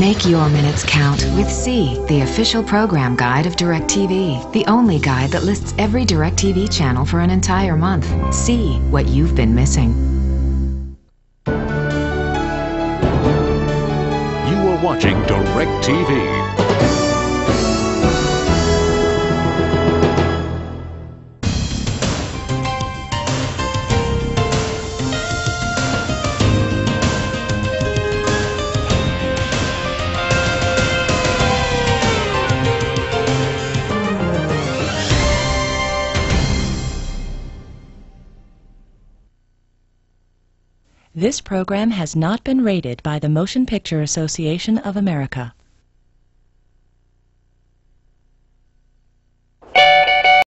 Make your minutes count with C, the official program guide of DirecTV, the only guide that lists every DirecTV channel for an entire month. See what you've been missing. You are watching DirecTV. This program has not been rated by the Motion Picture Association of America.